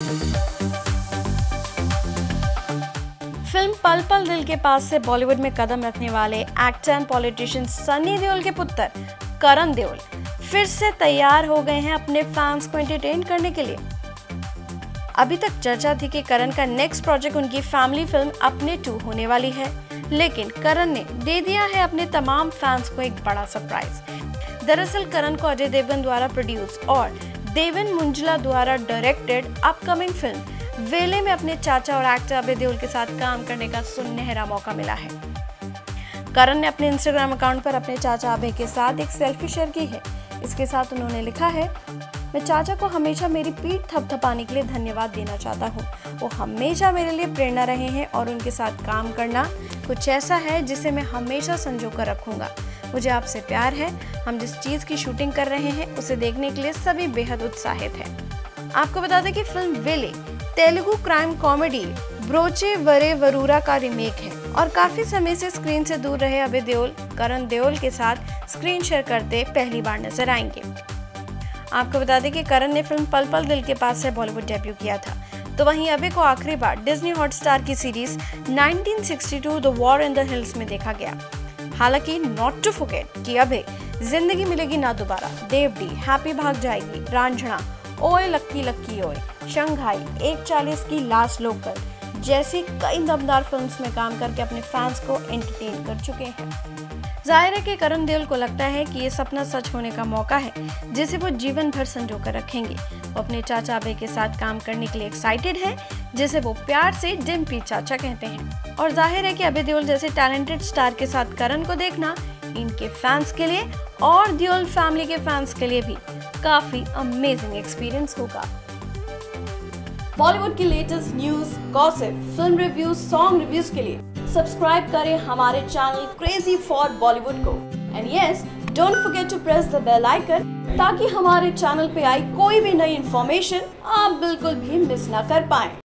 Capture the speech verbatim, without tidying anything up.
Film पल पल दिल के पास से बॉलीवुड में कदम रखने वाले actor and politician Sunny Deol के पुत्र करण देओल फिर से तैयार हो गए हैं अपने फैंस को एंटरटेन करने के लिए। अभी तक चर्चा थी कि करण का नेक्स्ट प्रोजेक्ट उनकी फैमिली फिल्म अपने टू होने वाली है, लेकिन करण ने दे दिया है अपने तमाम फैंस को एक बड़ा सरप्राइज। दरअसल करण को अजय देवगन द्वारा प्रोड्यूस और देवन मुंजला द्वारा डायरेक्टेड अपकमिंग फिल्म वेले में अपने चाचा और एक्टर अभय देओल के साथ काम करने का सुनहरा मौका मिला है। करण ने अपने इंस्टाग्राम अकाउंट पर अपने चाचा अभय के साथ एक सेल्फी शेयर की है। इसके साथ उन्होंने लिखा है, मैं चाचा को हमेशा मेरी पीठ थपथपाने के लिए धन्यवाद देना चाहता हूँ। वो हमेशा मेरे लिए प्रेरणा रहे हैं और उनके साथ काम करना कुछ ऐसा है जिसे मैं हमेशा संजो कर रखूँगा। मुझे आपसे प्यार है। हम जिस चीज़ की शूटिंग कर रहे हैं उसे देखने के लिए सभी बेहद उत्साहित हैं। आपको बता दें कि फिल्म वेले तेलुगु क्राइम कॉमेडी ब्रोचे वरे वरूरा का रीमेक है और काफी समय से स्क्रीन से दूर रहे अभय देओल करण देओल के साथ स्क्रीन शेयर करते पहली बार नजर आएंगे। आपको बता दें कि करण ने फिल्म पल पल दिल के पास से बॉलीवुड डेब्यू किया था, तो वहीं अभय को आखिरी बार डिज्नी हॉटस्टार की series nineteen sixty two the war in the hills में देखा गया। हालांकि नॉट टू फॉरगेट कि अभय जिंदगी मिलेगी ना दोबारा, देवडी, हैप्पी भाग जाएगी, रांझना, ओए लक्की लक्की ओए, शंघाई, एक चालीस की लास्ट लोकल जैसी कई दमदार फिल्म्स में काम करके अपने फैंस को एंटरटेन कर चुके हैं। जाहिर है कि करण देओल को लगता है कि ये सपना सच होने का मौका है जिसे वो जीवन भर संजो कर रखेंगे। वो अपने चाचा अभय के साथ काम करने के लिए एक्साइटेड है, जिसे वो प्यार से डिम्पी चाचा कहते हैं। और जाहिर है कि अभय देओल जैसे टैलेंटेड स्टार के साथ करण को देखना इनके फैंस के लिए और देओल फैमिली के फैंस के लिए भी काफी अमेजिंग एक्सपीरियंस होगा। बॉलीवुड की latest news, gossip, film reviews, song reviews के लिए सब्सक्राइब करें हमारे चैनल क्रेजी फॉर बॉलीवुड को। And yes, don't forget to press the bell icon ताकि हमारे चैनल पे आई कोई भी नई इंफॉर्मेशन आप बिल्कुल भी मिस ना कर पाएं।